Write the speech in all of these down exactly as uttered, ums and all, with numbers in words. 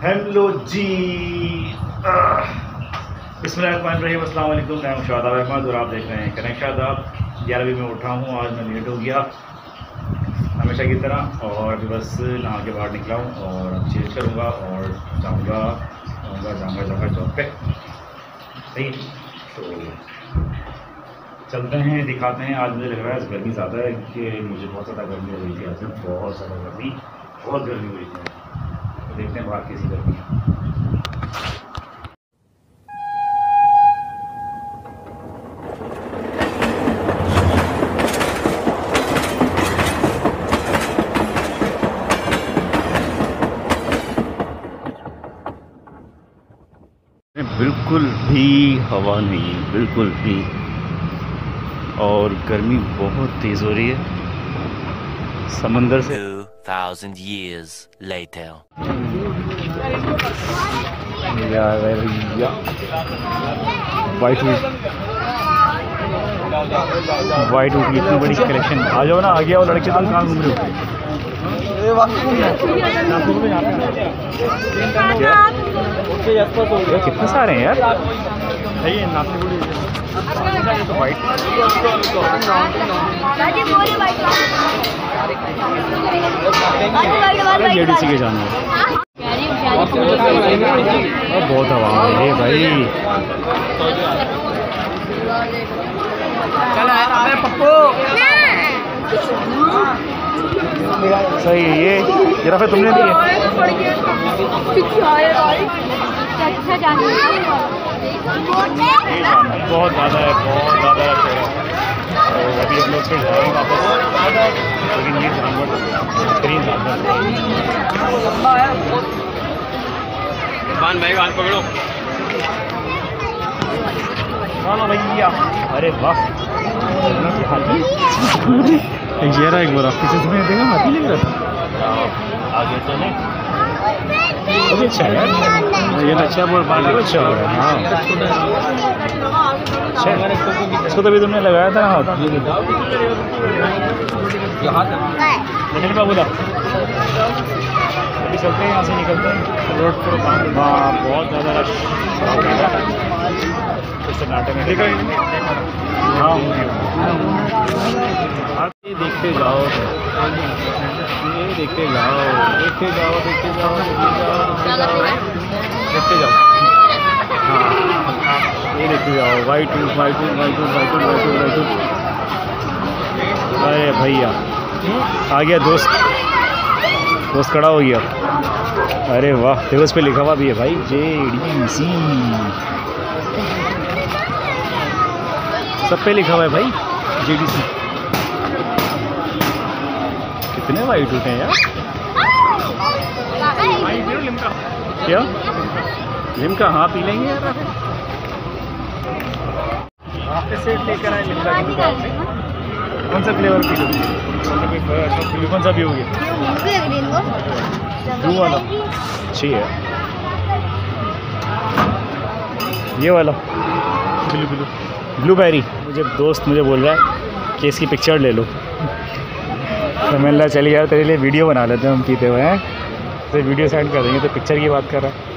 Hello जी, बिस्मिल्लाहिर्रहमानिर्रहीम, अस्सलाम वालेकुम। मैं हूं शादाब अहमद और आप देख रहे हैं कनेक्ट शादाब। ग्यारह बजे में उठा हूं, आज मैं लेट हो गया हमेशा की तरह, और अभी बस नहा के बाहर निकला हूं और अब चेंज करूंगा और जाऊंगा जाऊंगा जाऊंगा जाऊंगा जॉब पे। सही, तो चलते हैं, दिखाते हैं। आज मुझे लग रहा है गर्मी ज़्यादा है क्योंकि मुझे बहुत ज़्यादा गर्मी हो रही थी। आज बहुत ज़्यादा गर्मी बहुत गर्मी हो रही थी। तो देखते हैं बाहर कैसी गर्मी है। बिल्कुल भी हवा नहीं, बिल्कुल भी, और गर्मी बहुत तेज़ हो रही है समंदर से। two thousand years later. White wood white wood की इतनी बड़ी कलेक्शन। आ जाओ ना, आ गया। और लड़के तुम कहाँ घूम रहे हो? क्या कितने सारे हैं यार, ये तो वाइट जेडीसी के जाने बहुत हवा है भाई। सही है ये जरा फिर तुमने दी है। बहुत ज़्यादा है, बहुत ज़्यादा है। तो अभी हम लोग फिर जाएंगे वापस, लेकिन ये जानवर बेहतरीन जानवर भाई हाथ पकड़ो। चलो भैया, अरे वाह, ये रहा एक बार पीछे से मैंने देखा हाथी लग रहा था। आगे चले, अच्छा है ये, अच्छा बहुत बाल अच्छा हो रहा है। हाँ अच्छा, इसको तभी तुमने लगाया था हाथ। निकल पा बोला, अभी चलते हैं, यहाँ से निकलते हैं रोड पर। हाँ बहुत ज़्यादा रश कर्नाटक में। हाँ ये देखते जाओ, ये देखते जाओ, देखते जाओ, देखते जाओ, देखते जाओ, देखते जाओ। हाँ ये देखते जाओ, white white white white white white white. अरे भैया आ गया दोस्त, दोस्त खड़ा हो गया। अरे वाह, देखो उस पर लिखा हुआ भी है भाई, जे डी सी, सब पे लिखा हुआ है भाई जे डी सी। कितने वाइट उठे हैं यार। क्या लिम्का? हाँ पी लेंगे यार। आपके सेट लेकर आए लिम्का की दुकान से। कौन सा फ्लेवर पी लो? कौन सा भी हो गया? ब्लू वाला अच्छी है, ये वाला ब्लू ब्लू ब्लूबेरी। मुझे दोस्त मुझे बोल रहा है कि इसकी पिक्चर ले लो, तो मैंने कहा चलिए यार तेरे लिए वीडियो बना लेते हैं हम पीते हुए हैं, तो वीडियो सेंड कर देंगे। तो पिक्चर की बात कर रहा है।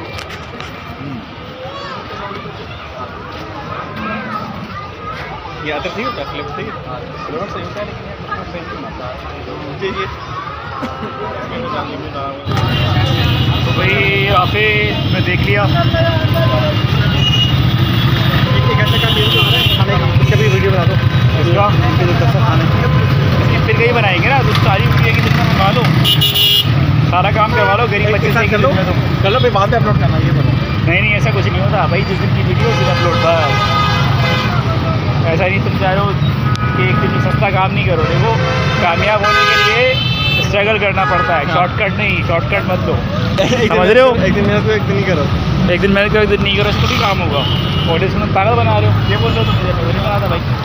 ये आता सही होता है, फ्लेवर सही है, फ्लेवर सही होता है, लेकिन तो भाई यहाँ पे मैं देख लिया एक घंटे का वीडियो खाने का, उसका भी वीडियो बना दो इसका, खाने की फिर कहीं बनाएंगे ना। तो सारी वीडियो की जितना मंगा लो, सारा काम करवा लो, गरीब बच्चे से कर लो कर लो, फिर बाद में अपलोड करना। ये बोलो नहीं नहीं, ऐसा कुछ नहीं होता भाई, जिस दिन की वीडियो उस दिन अपलोड था। ऐसा नहीं तुम चाह रहे हो कि एक दिन में सस्ता काम नहीं करो। देखो कामयाब होने के लिए स्ट्रगल करना पड़ता है, शॉर्टकट नहीं, शॉर्टकट मत लो, समझ रहे हो? एक दिन मेहनत करो, एक दिन नहीं करो, एक दिन मेहनत करो, एक दिन नहीं करो, इसको भी काम होगा। ऑडियंस में पागल बना रहे हो, ये बोल रहे हो तो मुझे नहीं बना था भाई।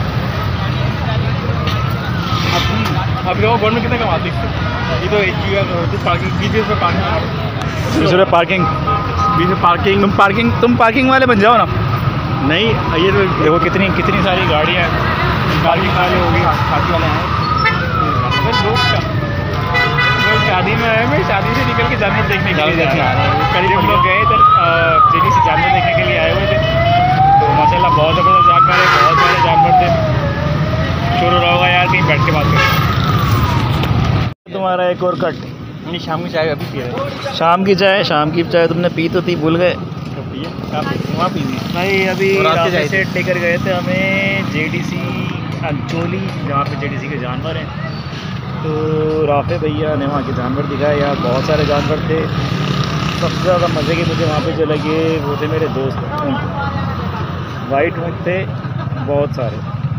अब देखो गवर्नमेंट कितना कमाती है, ये तो एक पार्किंग बीस रुपये पार्किंग बीस रुपये पार्किंग बीस रुपये पार्किंग तुम पार्किंग तुम पार्किंग वाले बन जाओ ना। नहीं ये तो देखो कितनी कितनी सारी गाड़ियाँ पार्किंग वाले होगी, खाती वाले हैं। लोग क्या शादी में आए मैं शादी से निकल के जानवर देखने के लिए जा रहा हूँ। करीब हम लोग गए इधर जेडी से जानवर देखने के लिए आए हुए थे, तो माशाल्लाह बहुत ज़बरदस्त जानवर है, बहुत सारे जानवर थे। शुरू रहा होगा यार, कहीं बैठ के बात करें। तुम्हारा एक और कट। नहीं, शाम की चाय अभी पी रहे। शाम की चाय शाम की चाय तुमने पी तो थी, भूल गए वहाँ पी थी भाई। अभी रास्ते से लेकर गए थे हमें जेडीसी अंचोली, जहाँ पे जेडीसी के जानवर हैं। तो राफे भैया ने वहाँ के जानवर दिखाए यार, बहुत सारे जानवर थे। सबसे ज़्यादा मज़े के मुझे वहाँ पे जो लगे वो थे मेरे दोस्त ऊँट। वाइट ऊँट थे बहुत सारे,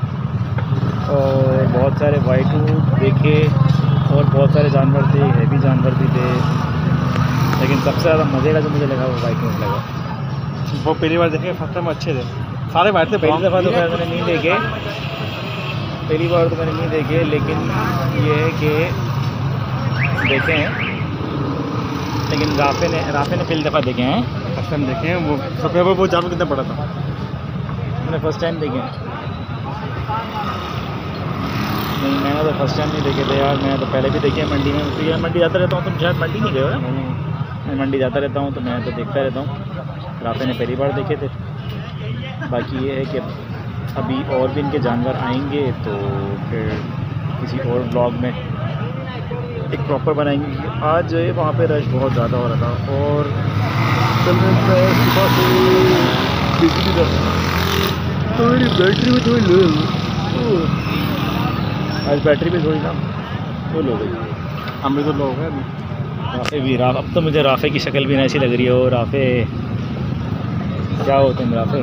और बहुत सारे वाइट ऊँट देखे, और बहुत सारे जानवर थे, हैवी जानवर भी थे। लेकिन सबसे ज़्यादा मज़े का जो मुझे लगा वो वाइट ऊँट लगा। वो पहली बार देखे, फर्स्ट टाइम अच्छे थे सारे वाइट थे। पहली दफ़ा तो खैर मैंने नहीं देखे, पहली बार तो मैंने नहीं देखे, लेकिन ये है कि देखे हैं। लेकिन राफे ने राफे ने पहली दफ़ा देखे हैं, फर्स्ट टाइम देखे हैं। वो सबसे वो जानवर कितना बड़ा था, मैंने फर्स्ट टाइम देखे हैं। नहीं, मैंने तो फर्स्ट टाइम नहीं देखे थे यार, मैं तो पहले भी देखे हैं मंडी में। तो यार मंडी जाता रहता हूँ, तुम शायद मंडी नहीं गए हो? मैं मंडी जाता रहता हूँ तो मैं तो देखता रहता हूँ। राफे ने पहली बार देखे थे। बाकी ये है कि अभी और भी इनके जानवर आएंगे तो फिर किसी और ब्लॉग में एक प्रॉपर बनाएंगे। आज जो है वहाँ पे रश बहुत ज़्यादा हो रहा था, और चल रहे सुबह से बिजली का तो मेरी बैटरी भी थोड़ी लो, आज बैटरी भी थोड़ी ना वो लो गई। हम भी तो लोग हैं अभी। राफे भी रा अब तो मुझे राफे की शक्ल भी ऐसी लग रही हो। राफे क्या हो तुम? राफे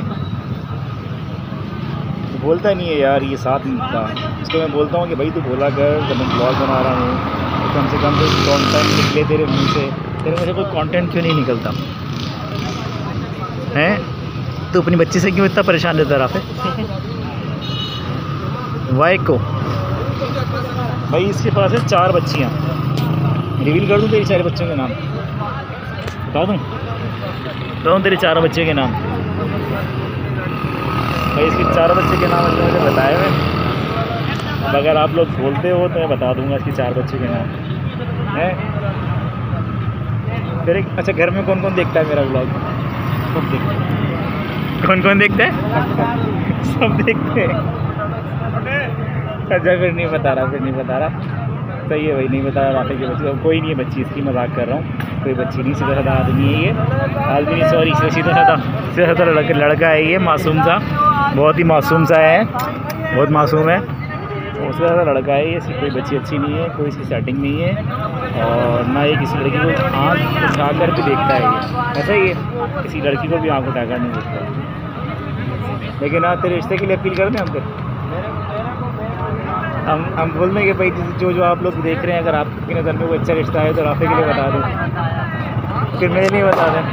बोलता नहीं है यार, ये साथ मिलता। इसको मैं बोलता हूँ कि भाई तू बोला कर, जब मैं ब्लॉग बना रहा हूँ तो कम से कम कोई कंटेंट निकले तेरे मुँह से। तेरे मुझे कोई कंटेंट क्यों नहीं निकलता हैं? तू अपनी बच्ची से क्यों इतना परेशान रहता राफे? वाई को भाई इसके पास है चार बच्चियाँ। रिवील कर दूँ तेरी चार बच्चों के नाम? बता दूँ बताऊँ तेरे चार बच्चे के नाम? भाई इसके चार बच्चे के नाम मुझे बताए हुए। अब अगर आप लोग बोलते हो तो मैं बता दूंगा इसके चार बच्चे के नाम हैं। फिर एक अच्छा, घर में कौन कौन देखता है मेरा ब्लॉग? सब देखते हैं। कौन कौन देखता है? सब देखते हैं। अच्छा फिर नहीं बता रहा, फिर नहीं बता रहा। सही है भाई, नहीं बता रहा। राफे की बच्ची कोई नहीं है, बच्ची इसकी मजाक कर रहा हूँ। कोई बच्ची नहीं, सीधा साधा आदमी है ये। आदमी नहीं, सॉरी, सीधा साधा सीधा साधा लड़का लड़का है ये, मासूम सा, बहुत ही मासूम सा है, बहुत मासूम है। उससे ज़्यादा लड़का है ये। इसकी कोई बच्ची अच्छी नहीं है, कोई इसकी सेटिंग नहीं है, और ना ये किसी लड़की को आँख उठा कर भी देखता है ये। ऐसा ही है, किसी लड़की को भी आँख उठा कर नहीं देखता। लेकिन हाँ, तेरे रिश्ते के लिए अपील कर दें हम फिर हम हम बोल दें कि भाई जो जो आप लोग देख रहे हैं, अगर आपकी नज़र में वो अच्छा रिश्ता है तो राफे के लिए बता दो। फिर मेरे लिए बता दें।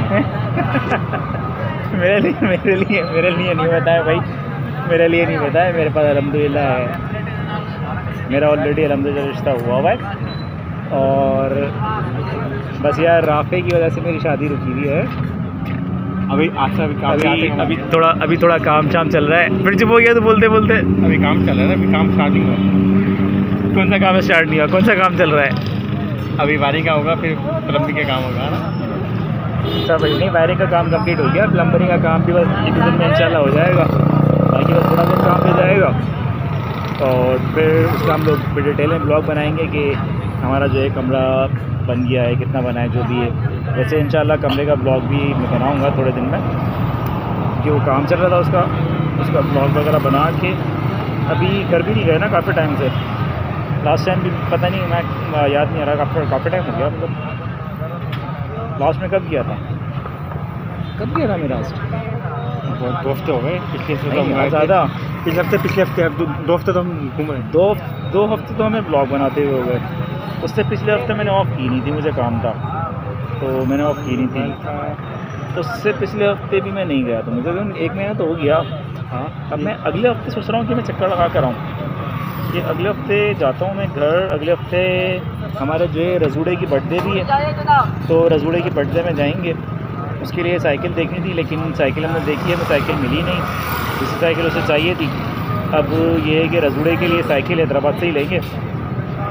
मेरे लिए मेरे लिए मेरे लिए नहीं बताया भाई, मेरे लिए नहीं बताया। मेरे पास अल्हम्दुलिल्लाह है, मेरा ऑलरेडी अल्हम्दुलिल्लाह रिश्ता हुआ हुआ है। और बस यार राफे की वजह से मेरी शादी रुकी हुई है अभी। अच्छा अभी अभी, अभी थोड़ा अभी थोड़ा काम शाम चल रहा है। फिर चुप हो गया तो बोलते बोलते अभी काम चल रहा है। अभी काम स्टार्ट नहीं हुआ। कौन सा काम स्टार्ट नहीं हुआ? कौन सा काम चल रहा है? अभी वायरिंग का होगा, फिर प्लम्बिंग का काम होगा ना। अच्छा भाई, नहीं वायरिंग का काम कंप्लीट हो गया, प्लम्बरिंग का काम भी बस एक दिन में इंशाल्लाह हो जाएगा। बाकी बस थोड़ा दिन काम हो जाएगा, और फिर उसका हम लोग फिर डिटेल में ब्लॉग बनाएंगे कि हमारा जो है कमरा बन गया है, कितना बना है, जो भी है। वैसे इंशाल्लाह कमरे का ब्लॉग भी मैं बनाऊँगा थोड़े दिन में, कि वो काम चल रहा था उसका उसका ब्लॉग वगैरह बना के। अभी घर भी नहीं गए ना काफ़ी टाइम से। लास्ट टाइम भी पता नहीं, मैं याद नहीं आ रहा, काफ़ी काफ़ी टाइम हो गया। मतलब लास्ट में कब गया था कब गया था मैं लास्ट? बहुत दो हफ्ते हो गए। पिछले हफ्ते तो ज़्यादा पिछले हफ्ते पिछले हफ्ते दो हफ्ते तो हम घूमे। दो दो हफ्ते तो हमें ब्लॉग बनाते हुए हो गए। उससे पिछले हफ्ते मैंने ऑफ़ की नहीं थी, मुझे काम था तो मैंने ऑफ़ की नहीं थी। उससे पिछले हफ्ते भी मैं नहीं गया, तो मुझे एक महीना तो हो गया। हाँ, अब मैं अगले हफ्ते सोच रहा हूँ कि मैं चक्कर लगा कर आऊँ। कि अगले हफ्ते जाता हूँ मैं घर। अगले हफ्ते हमारे जो है रजूड़े की बर्थडे भी है, तो रजूड़े की बर्थडे में जाएंगे। उसके लिए साइकिल देखनी थी, लेकिन साइकिल हमने देखी है तो साइकिल मिली नहीं। दूसरी साइकिल उसे चाहिए थी। अब ये है कि रजूड़े के लिए साइकिल हैदराबाद से ही लेंगे।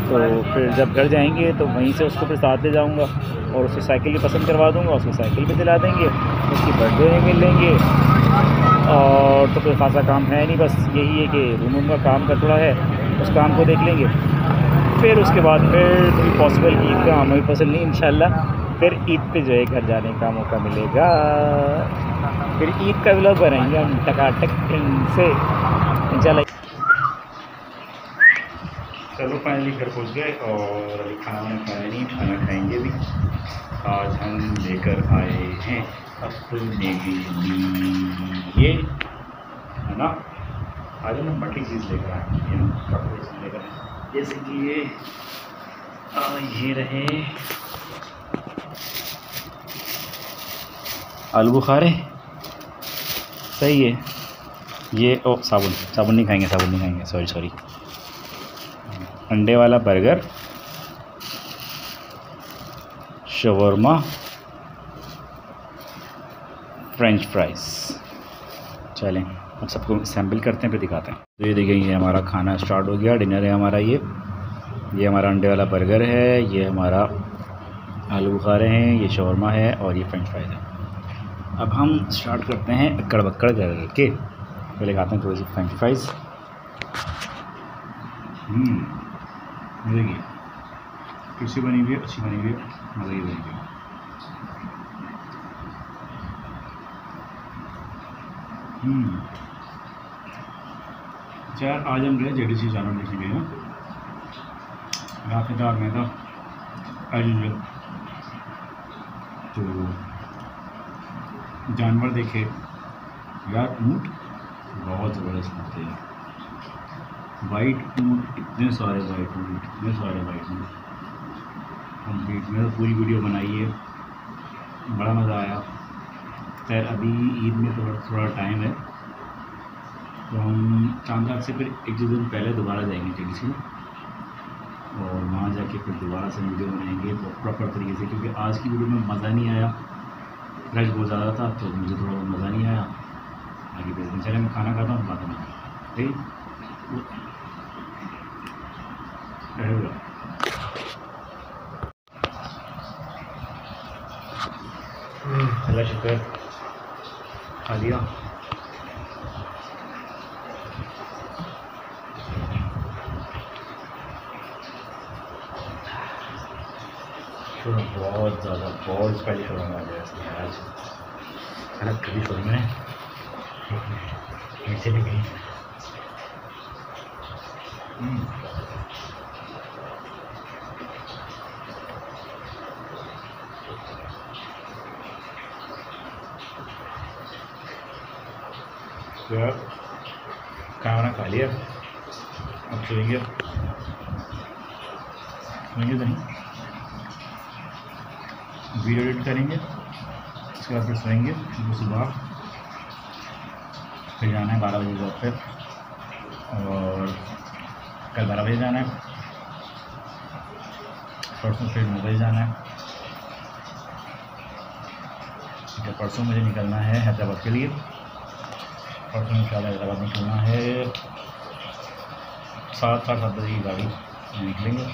तो फिर जब घर जाएंगे तो वहीं से उसको फिर साथ ले जाऊंगा और उसकी साइकिल भी पसंद करवा दूंगा, उसको साइकिल भी दिला देंगे, उसकी बर्थडे में मिल लेंगे। और तो कोई खासा काम है नहीं, बस यही है कि रूम रूम का काम का थोड़ा है, उस काम को देख लेंगे। फिर उसके बाद फिर कोई पॉसिबल ईद का हमें पसंद नहीं, इंशाल्लाह फिर ईद पे जो है घर जाने का मौका मिलेगा। फिर ईद का व्लॉग बनाएंगे हम टकाटक से इंशाल्लाह। चलो फाइनली घर पहुँच गए और अभी खाना वाना खाया नहीं, खाना खाएंगे भी। आज हम लेकर आए हैं अपने लिए, है ना, आज हम बड़ी चीज़ लेकर आए हैं, हम कपड़े लेकर आए, जैसे कि ये आ, ये रहे आलू बुखारे, सही है। ये ओ साबुन साबुन नहीं खाएंगे, साबुन नहीं खाएंगे, सॉरी सॉरी अंडे वाला बर्गर, शवरमा, फ्रेंच फ्राइज। चलें अब सबको सैम्पल करते हैं फिर दिखाते हैं। तो ये देखें, ये हमारा खाना स्टार्ट हो गया, डिनर है हमारा। ये ये हमारा अंडे वाला बर्गर है, ये हमारा आलू बुखारे हैं, ये शवरमा है और ये फ्रेंच फ्राइज है। अब हम स्टार्ट करते हैं अक्कड़ बक्कड़ करके। पहले खाते हैं थोड़ी सी फ्रेंच फ्राइज। देखिए कैसी बनी हुई है, अच्छी बनी हुई है, मज़े की बनी हुई है। हम्म यार आज हम गए जे डी सी जानवर देखने गए हैं, रातेदार में था एज यूजुअल, तो जानवर देखे यार। ऊँट बहुत ज़बरदस्त होते हैं, वाइट ऊँट, इतने सारे वाइट ऊँट, इतने सारे वाइट ऊँट कंप्लीट। मैंने तो पूरी वीडियो बनाई है, बड़ा मज़ा आया। खैर अभी ईद में थोड़ा थोड़ा टाइम है, तो हम चांदबाग से फिर एक दो दिन पहले दोबारा जाएंगे जे डी सी और वहाँ जाके फिर दोबारा से वीडियो बनाएंगे प्रॉपर तरीके से, क्योंकि आज की वीडियो में मज़ा नहीं आया, रश बहुत ज़्यादा था तो मुझे थोड़ा मज़ा नहीं आया। आगे भेजते चले, मैं खाना खाता हूँ, बात नहीं ठीक। अल्लाह शुक्र खा लिया। बहुत ज़्यादा बहुत स्पाइसी शोरमा आ गया इसमें आज, अलग कभी शोरमा है, नीचे भी गई। तो यार खाना खा लिया, अब सोएंगे सोएंगे तो नहीं, वीडियो एडिट करेंगे, उसके बाद फिर सोएंगे। सुबह फिर जाना है बारह बजे जॉब पे, और कल बारह बजे जाना है, परसों फिर नौ बजे जाना है। ठीक है, परसों मुझे निकलना है हैदराबाद के लिए, परसों इंशाल्लाह हैदराबाद निकलना है, सात साढ़े सात बजे की गाड़ी में निकलेंगे।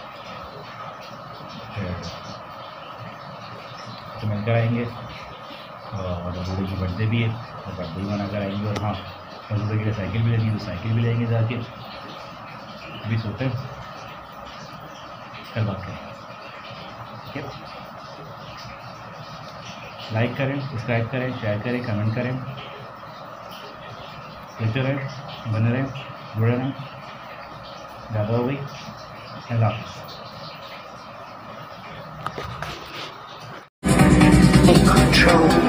तो मिलकर आएंगे, और बूढ़े की बर्थडे भी है तो बर्थडे भी मना कर आएंगे। और हाँ, बूढ़े के लिए साइकिल भी लेनी है तो साइकिल भी लेंगे जाके। अभी सोते हैं, कल बात करें, ठीक है। लाइक करें, सब्सक्राइब करें, शेयर करें, कमेंट करें, देखते रहें, बने रहें, जुड़े रहें। ज़्यादा हो गई, अल्लाह हाफ़िज़।